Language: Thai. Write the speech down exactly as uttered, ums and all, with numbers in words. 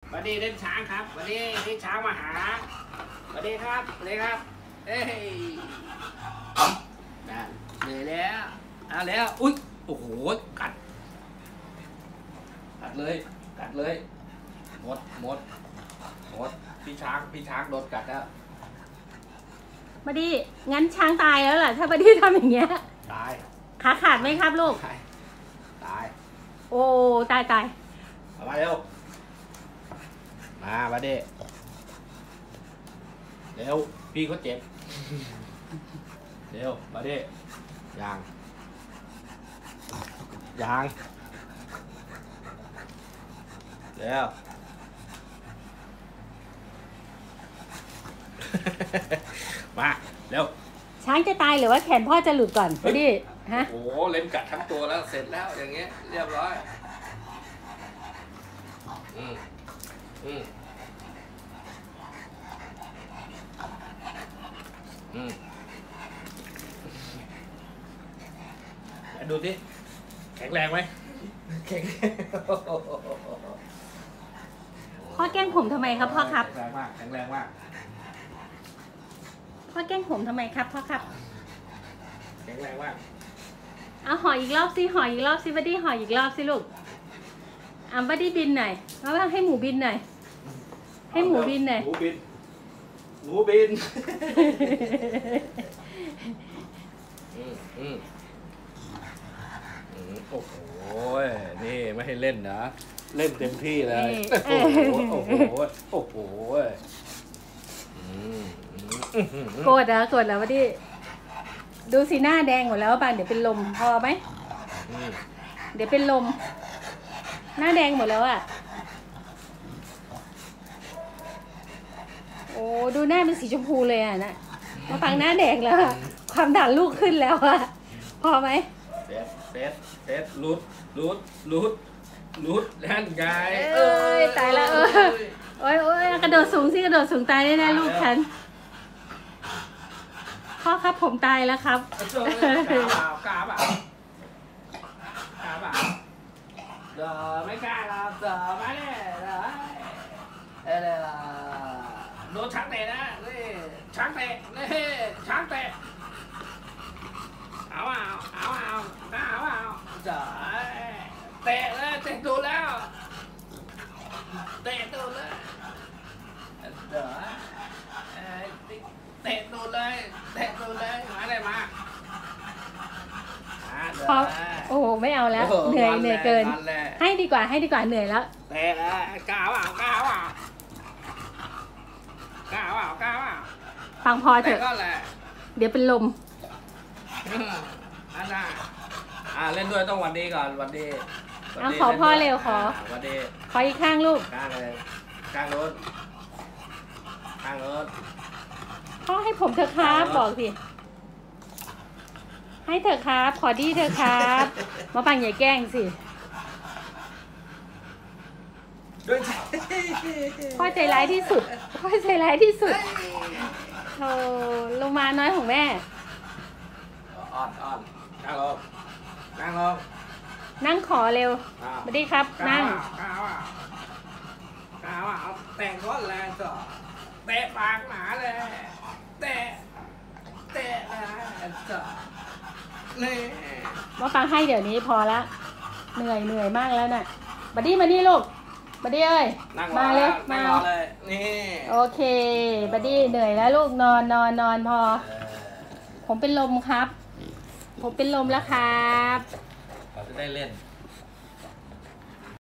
วันนี้เล่นช้างครับวันนี้เล่นช้างมาหาวันนี้ครับวันนี้ครับเอ้ยนั่นเหนื่อยแล้วเอาแล้วอุ้ยโอ้โหกัดกัดเลยกัดเลยหมดหมดหมดพี่ช้างพี่ช้างโดนกัดแล้วบัดดี้งั้นช้างตายแล้วล่ะถ้าบัดดี้ทำอย่างเงี้ยตายขาขาดไหมครับลูกตายตายโอ้ตายตายมาเร็วมาบัดดี้เร็วพี่เขาเจ็บเร็วบัดดี้ยางยางเร็วมาเร็วช้างจะตายหรือว่าแขนพ่อจะหลุดก่อนบัดดี้ฮะโอ้โหเล่นกัดทั้งตัวแล้วเสร็จแล้วอย่างเงี้ยเรียบร้อยอืมอืมอืมดูดิแข็งแรงไหมแข็งพ่อแกล้งผมทำไมครับพ่อครับแข็งแรงมากแข็งแรงมากพ่อแกล้งผมทำไมครับพ่อครับแข็งแรงมากเอาห่ออีกรอบสิห่ออีกรอบสิบัดดี้ห่ออีกรอบสิลูกอ่ะบัดดี้บินหน่อยแล้วให้หมูบินหน่อยให้หมูบินหน่อยหมูบินหมูบินอืมอืมโอ้โหนี่ไม่ให้เล่นนะเล่นเต็มที่เลยโอ้โหโอ้โหโอ้โหโกรธเหรอโกรธเหรอบัดดี้ดูสีหน้าแดงหมดแล้วบางเดี๋ยวเป็นลมพอไหมเดี๋ยวเป็นลมหน้าแดงหมดแล้วอ่ะโอ้ดูหน้าเป็นสีชมพูเลยอ่ะนะมาฟังหน้าแดงแล้วความดันลูกขึ้นแล้วอ่ะพอไหมเซฟเซฟเซฟลุดลุดลุดลุดแล่นไงเอ้ยตายแล้วเออโอ้ยโอ้ยกระโดดสูงสิกระโดดสูงตายแน่ๆลูกฉันพ่อครับผมตายแล้วครับกาเปล่ากาเปล่ากาเปล่าเดี๋ยวไม่กล้าเราเดี๋ยวมาเนี่ยเดี๋ยวเออโดนช้างเตะนะนี่ช้างเตะนี่ช้างเตะเอาเอาเอาเอาเอาเอาเดี๋ยวเตะเลยเตะตูแล้วเตะตูเลยเดี๋ยวเตะตูเลยเตะตูเลยมาอะไรมาพอโอ้โหไม่เอาแล้วเหนื่อยเหนื่อยเกินให้ดีกว่าให้ดีกว่าเหนื่อยแล้วเตะเลยกล้าเปล่ากล้าเปล่ากล้าเปล่ากล้าเปล่าฟังพอเถอะเดี๋ยวเป็นลมอันน่ะอ่าเล่นด้วยต้องวันดีก่อนวันดีเอาขอพ่อเร็วขอวันดีขออีกข้างลูกข้างเลยข้างรถข้างรถพ่อให้ผมเถอะครับบอกสิให้เถอะครับขอดีเถอะครับมาปังอย่าแกล้งสิพ่อใจร้ายที่สุดพ่อใจร้ายที่สุดโธ่ลงมาน้อยของแม่อ่อนอ่อนนั่งลงนั่งลงนั่งขอเร็วสวัสดีครับนั่งก้าวอ่ะก้าวอ่ะเอาแต่งก้อนแรงต่อเตะปากหมาเลยเตะเตะนะต่อนี่มาฟังให้เดี๋ยวนี้พอละเหนื่อยเหนื่อยมากแล้วน่ะบัดดี้มานี่ลูกบัดดี้เอ้ยมาเลยมาเลยนี่โอเคบัดดี้เหนื่อยแล้วลูกนอนนอนนอนพอผมเป็นลมครับผมเป็นลมแล้วครับเราจะได้เล่น